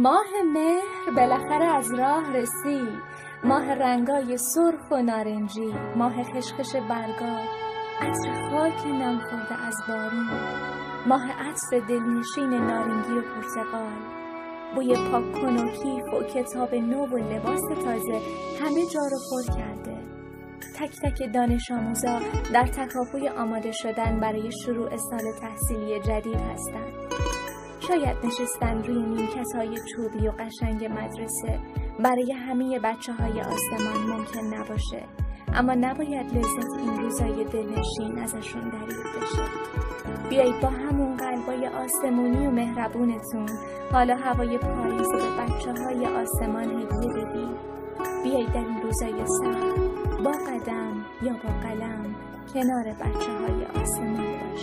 ماه مهر بالاخره از راه رسید، ماه رنگای سرخ و نارنجی، ماه خشخش برگا، عطر خاک نم خورده از بارون، ماه عطر دلنشین نارنگی و پرتقال، بوی پاک کن و کیف و کتاب نو و لباس تازه همه جا رو پر کرده. تک تک دانش آموزا در تکاپوی آماده شدن برای شروع سال تحصیلی جدید هستند. شاید نشستن روی نیمکت‌های چوبی و قشنگ مدرسه برای همه بچه‌های آسمان ممکن نباشه، اما نباید لذت این روزای دلنشین ازشون دریغ بشه. بیایید با همون قلبای آسمونی و مهربونتون حالا هوای پاییز به بچه‌های آسمان هدیه بدید. بیایید در این روزای سرد با قدم یا با قلم کنار بچه‌های آسمان